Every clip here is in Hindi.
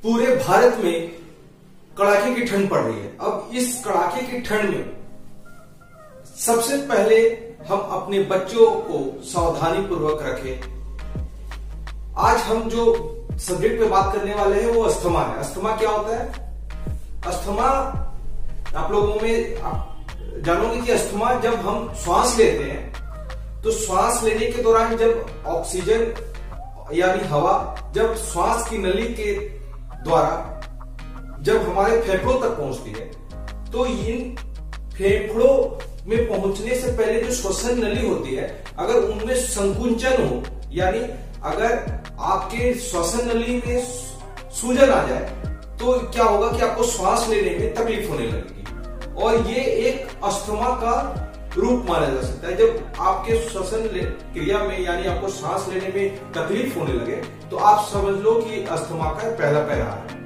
पूरे भारत में कड़ाके की ठंड पड़ रही है। अब इस कड़ाके की ठंड में सबसे पहले हम अपने बच्चों को सावधानी पूर्वक रखें। आज हम जो सब्जेक्ट पे बात करने वाले हैं वो अस्थमा है। अस्थमा क्या होता है? अस्थमा आप लोगों में आप जानोगे कि अस्थमा जब हम श्वास लेते हैं तो श्वास लेने के दौरान जब ऑक्सीजन यानी हवा जब श्वास की नली के द्वारा जब हमारे फेफड़ों तक पहुंचती है तो इन फेफड़ों में पहुंचने से पहले जो श्वसन नली होती है अगर उनमें संकुचन हो यानी अगर आपके श्वसन नली में सूजन आ जाए तो क्या होगा कि आपको श्वास लेने में तकलीफ होने लगेगी और ये एक अस्थमा का रूप माना जा सकता है। जब आपके श्वसन क्रिया में यानी आपको सांस लेने में तकलीफ होने लगे तो आप समझ लो कि अस्थमा का पहला पैरार है।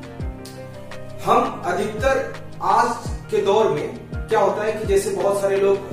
हम अधिकतर आज के दौर में क्या होता है कि जैसे बहुत सारे लोग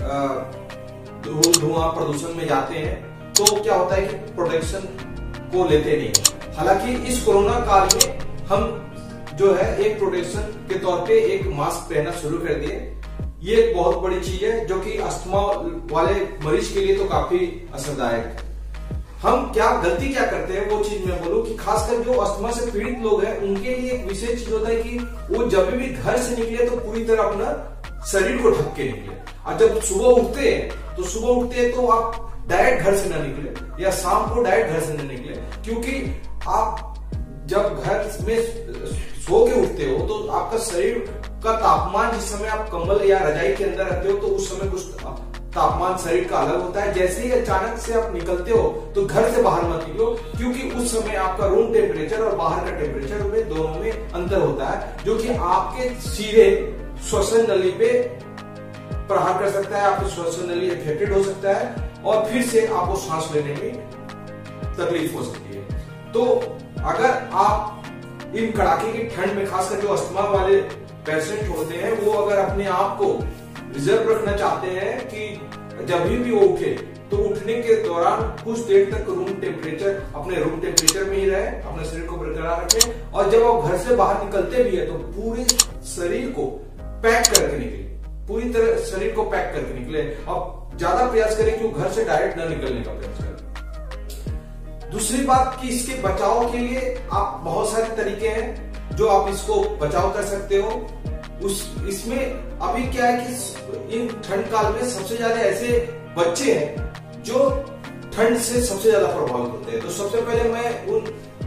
धुआं प्रदूषण में जाते हैं तो क्या होता है कि प्रोटेक्शन को लेते नहीं। हालांकि इस कोरोना काल में हम जो है एक प्रोटेक्शन के तौर पे एक मास्क पहनना शुरू कर दिए। ये एक बहुत बड़ी चीज है जो कि अस्थमा वाले मरीज के लिए तो काफी असरदायक है। हम गलती क्या करते हैं वो चीज मैं बोलूं कि खासकर जो अस्थमा से पीड़ित लोग हैं उनके लिए एक विशेष चीज होता है कि वो जब भी घर से निकले तो पूरी तरह अपना शरीर को ढक के निकले। और जब सुबह उठते हैं तो आप डायरेक्ट घर से ना निकले या शाम को डायरेक्ट घर से ना निकले, क्योंकि आप जब घर में सो के उठते हो तो आपका शरीर का तापमान जिस समय आप कंबल या रजाई के अंदर रहते हो तो उस समय कुछ तापमान शरीर का अलग होता है। जैसे ही अचानक से आप निकलते हो तो घर से बाहर मत निकलो, क्योंकि उस समय आपका रूम टेम्परेचर और बाहर का टेम्परेचर में दोनों में अंतर होता है जो कि आपके सीधे श्वसन नली पे प्रहार कर सकता है। आपकी श्वसन नली इफेक्टेड हो सकता है और फिर से आपको सांस लेने में तकलीफ हो सकती है। तो अगर आप इन कड़ाके की ठंड में खासकर जो अस्थमा वाले पेशेंट होते हैं वो अगर अपने आप को रिजर्व रखना चाहते हैं कि जब भी वो उठे तो उठने के दौरान कुछ देर तक अपने रूम टेम्परेचर में ही रहे, अपने शरीर को बरकरार रखें और जब आप घर से बाहर निकलते भी है तो पूरे शरीर को पैक करके निकले, पूरी तरह शरीर को पैक करके निकले और ज्यादा प्रयास करें कि वो घर से डायरेक्ट न निकलने का प्रयास करें। दूसरी बात कि इसके बचाव के लिए आप बहुत सारे तरीके हैं जो आप इसको बचाव कर सकते हो। इसमें अभी क्या है कि इन ठंड काल में सबसे ज्यादा ऐसे बच्चे हैं जो ठंड से सबसे ज्यादा प्रभावित होते हैं। तो सबसे पहले मैं उन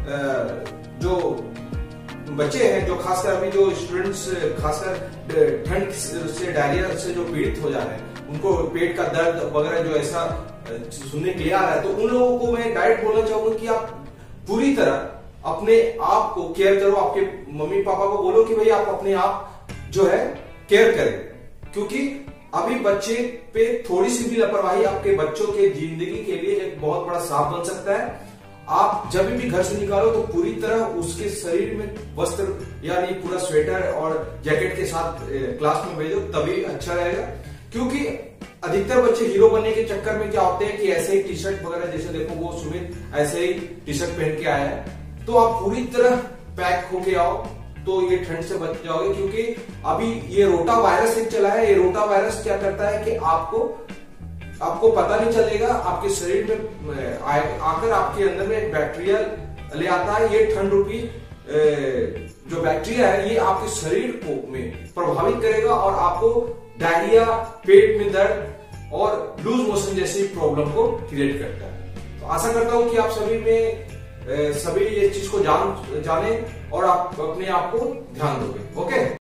जो बच्चे हैं जो खासकर अभी जो स्टूडेंट्स खासकर ठंड से डायरिया से जो पीड़ित हो जा रहे हैं, उनको पेट का दर्द वगैरह जो ऐसा सुनने के लिए आ रहा है, तो उन लोगों को मैं डायरेक्ट बोलना चाहूंगा कि आप पूरी तरह अपने आप को केयर करो। आपके मम्मी पापा को बोलो कि भाई आप अपने आप जो है केयर करें, क्योंकि अभी बच्चे पे थोड़ी सी भी लापरवाही आपके बच्चों के जिंदगी के लिए एक बहुत बड़ा श्राप बन सकता है। आप जब भी घर से निकालो तो पूरी तरह उसके शरीर में वस्त्र यानी पूरा स्वेटर और जैकेट के साथ क्लास में भेजो, तभी अच्छा रहेगा। क्योंकि अधिकतर बच्चे हीरो बनने के चक्कर में क्या होते हैं कि ऐसे ही टी शर्ट वगैरह, जैसे देखो वो सुमित ऐसे ही टी शर्ट पहन के आया है, तो आप पूरी तरह पैक होके आओ तो ये ठंड से बच जाओगे। क्योंकि अभी ये रोटा वायरस एक चला है। ये रोटा वायरस क्या करता है कि आपको पता नहीं चलेगा, आपके शरीर में आकर आपके अंदर में बैक्टीरिया ले आता है। ये ठंड रूपी जो बैक्टीरिया है ये आपके शरीर को में प्रभावित करेगा और आपको डायरिया, पेट में दर्द और लूज मोशन जैसी प्रॉब्लम को क्रिएट करता है। तो आशा करता हूं कि आप सभी ये चीज को जाने और आप अपने आप को ध्यान दोगे। ओके।